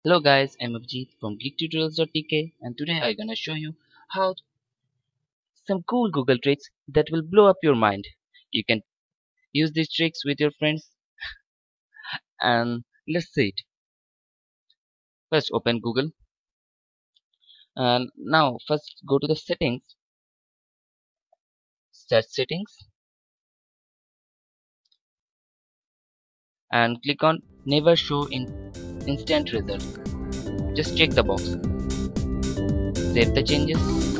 Hello guys, I'm Abhijit from Geeks.TK and today I'm gonna show you how some cool Google tricks that will blow up your mind. You can use these tricks with your friends and let's see it. First open Google and now first go to the settings, search settings and click on never show in instant result. Just check the box. Save the changes